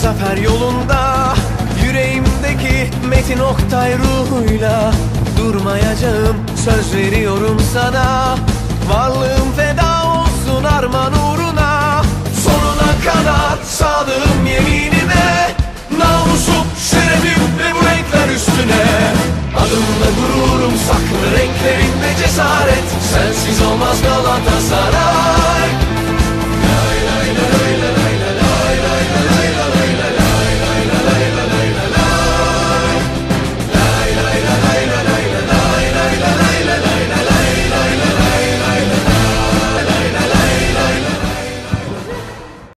zafer yolunda, yüreğimdeki Metin Oktay ruhuyla durmayacağım, söz veriyorum sana. Varlığım feda olsun arman uğruna, sonuna kadar sadığım yeminime. Namusum, şerefim ve bu renkler üstüne. Adımla gururum saklı, renklerimle cesaret. Sensiz olmaz Galatasaray.